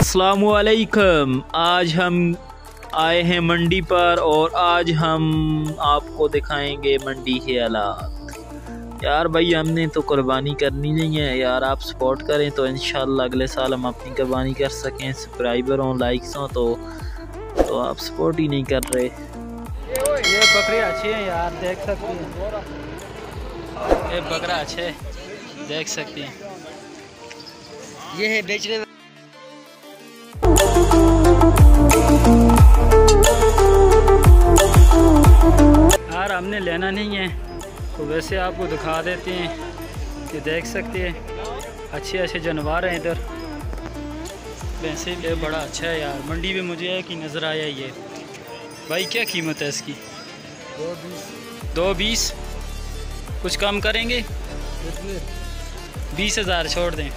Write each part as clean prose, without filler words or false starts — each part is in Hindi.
अस्सलामुअलैकुम। आज हम आए हैं मंडी पर और आज हम आपको दिखाएंगे मंडी के हालात। यार भाई हमने तो कुर्बानी करनी नहीं है यार, आप सपोर्ट करें तो इंशाल्लाह अगले साल हम अपनी कुर्बानी कर सकें। सब्सक्राइबर हों, लाइक्स हों तो आप सपोर्ट ही नहीं कर रहे। ये बकरे अच्छे हैं यार, देख सकते हैं। ये बकरा अच्छे देख सकते हैं। ये है बेचने यार, हमने लेना नहीं है तो वैसे आपको दिखा देते हैं। ये देख सकते हैं अच्छे अच्छे जानवर हैं इधर। वैसे ये बड़ा अच्छा है यार। मंडी में मुझे एक ही नज़र आया ये। भाई क्या कीमत है इसकी? 220। कुछ कम करेंगे? 20,000 छोड़ दें।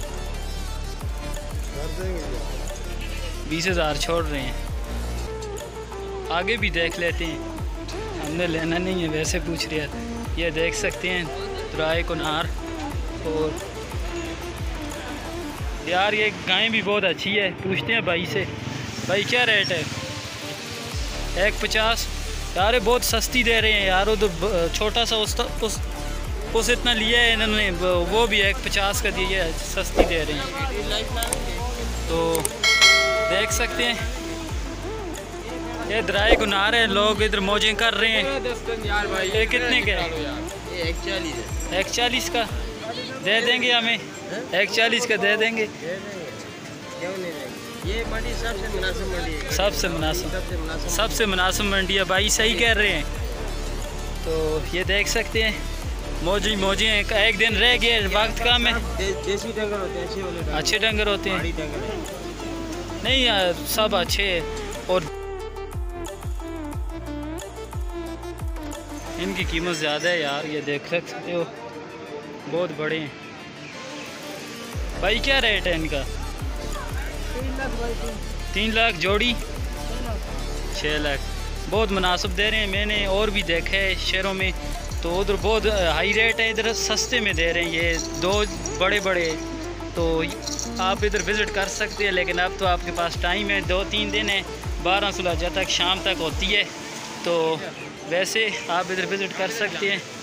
20,000 छोड़ रहे हैं। आगे भी देख लेते हैं, हमने लेना नहीं है वैसे पूछ रहे हैं। ये देख सकते हैं तुराए कुनार। और यार ये गाय भी बहुत अच्छी है। पूछते हैं भाई से, भाई क्या रेट है? 150। यार ये बहुत सस्ती दे रहे हैं यार। वो तो छोटा सा उस इतना लिया है इन्होंने, वो भी 150 का दिया है। सस्ती दे रहे हैं तो देख सकते हैं। ये दराए गुनार है, लोग इधर मौजें कर रहे हैं। ये कितने का है? 140 का दे देंगे हमें। 140 का दे देंगे। ये मंडी सबसे मुनासिब मंडी है। सबसे मुनासिब मंडी है भाई, सही कह रहे हैं। तो ये देख सकते हैं मौजें एक दिन रह गए, वक्त कम है। देसी डंगर होते हैं, अच्छे डंगर होते हैं। नहीं यार सब अच्छे हैं और इनकी कीमत ज़्यादा है यार। ये देख सकते हो बहुत बड़े हैं। भाई क्या रेट है इनका? 3 लाख जोड़ी। 6 लाख बहुत मुनासिब दे रहे हैं। मैंने और भी देखा है शहरों में तो उधर बहुत हाई रेट है, इधर सस्ते में दे रहे हैं। ये 2 बड़े तो आप इधर विज़िट कर सकते हैं। लेकिन अब तो आपके पास टाइम है, 2-3 दिन है। 12 सुलह तक शाम तक होती है तो वैसे आप इधर विज़िट कर सकते हैं।